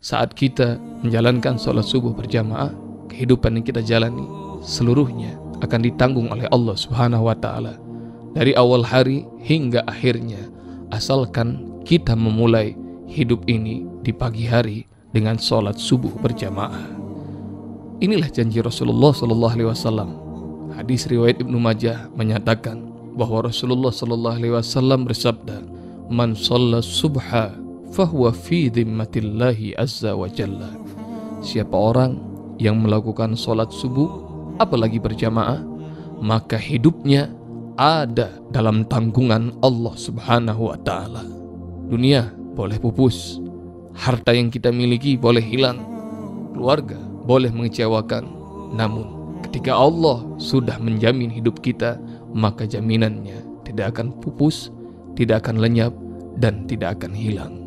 saat kita menjalankan sholat subuh berjamaah, kehidupan yang kita jalani seluruhnya akan ditanggung oleh Allah Subhanahu wa Ta'ala dari awal hari hingga akhirnya, asalkan kita memulai hidup ini di pagi hari dengan sholat subuh berjamaah. Inilah janji Rasulullah SAW. Hadis riwayat Ibnu Majah menyatakan bahwa Rasulullah SAW bersabda, "Man shalla subha fahuwa fi dhimmatillahi azza wa jalla." Siapa orang yang melakukan sholat subuh apalagi berjamaah, maka hidupnya ada dalam tanggungan Allah Subhanahu wa Ta'ala. Dunia boleh pupus, harta yang kita miliki boleh hilang, keluarga boleh mengecewakan, namun ketika Allah sudah menjamin hidup kita, maka jaminannya tidak akan pupus, tidak akan lenyap, dan tidak akan hilang.